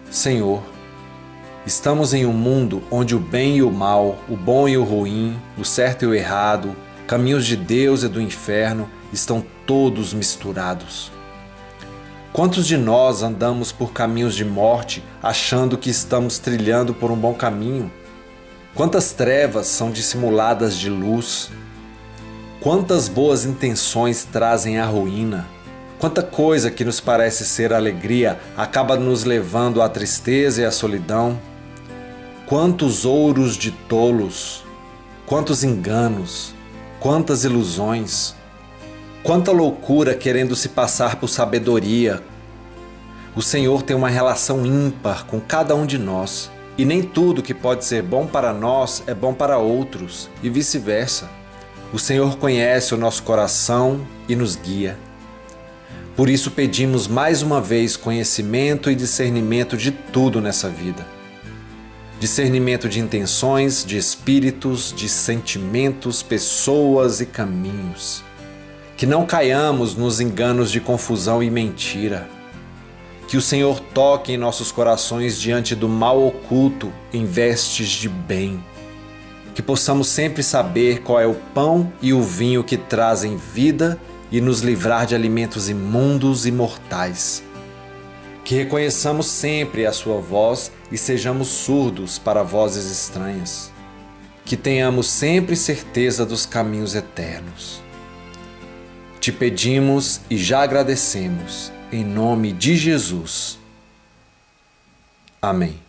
Senhor, estamos em um mundo onde o bem e o mal, o bom e o ruim, o certo e o errado, caminhos de Deus e do inferno estão todos misturados. Quantos de nós andamos por caminhos de morte achando que estamos trilhando por um bom caminho? Quantas trevas são dissimuladas de luz? Quantas boas intenções trazem a ruína? Quanta coisa que nos parece ser alegria acaba nos levando à tristeza e à solidão? Quantos ouros de tolos, quantos enganos, quantas ilusões, quanta loucura querendo se passar por sabedoria. O Senhor tem uma relação ímpar com cada um de nós, e nem tudo que pode ser bom para nós é bom para outros, e vice-versa. O Senhor conhece o nosso coração e nos guia. Por isso pedimos mais uma vez conhecimento e discernimento de tudo nessa vida. Discernimento de intenções, de espíritos, de sentimentos, pessoas e caminhos. Que não caiamos nos enganos de confusão e mentira. Que o Senhor toque em nossos corações diante do mal oculto em vestes de bem. Que possamos sempre saber qual é o pão e o vinho que trazem vida e nos livrar de alimentos imundos e mortais. Que reconheçamos sempre a sua voz e sejamos surdos para vozes estranhas. Que tenhamos sempre certeza dos caminhos eternos. Te pedimos e já agradecemos, em nome de Jesus. Amém.